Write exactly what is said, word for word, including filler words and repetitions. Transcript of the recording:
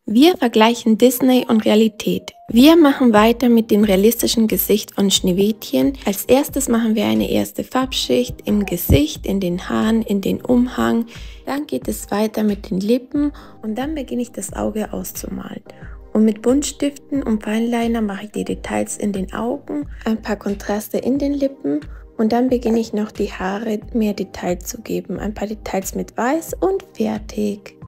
Wir vergleichen Disney und Realität. Wir machen weiter mit dem realistischen Gesicht von Schneewittchen. Als erstes machen wir eine erste Farbschicht im Gesicht, in den Haaren, in den Umhang. Dann geht es weiter mit den Lippen und dann beginne ich das Auge auszumalen. Und mit Buntstiften und Fineliner mache ich die Details in den Augen, ein paar Kontraste in den Lippen und dann beginne ich noch die Haare mehr Detail zu geben. Ein paar Details mit Weiß und fertig.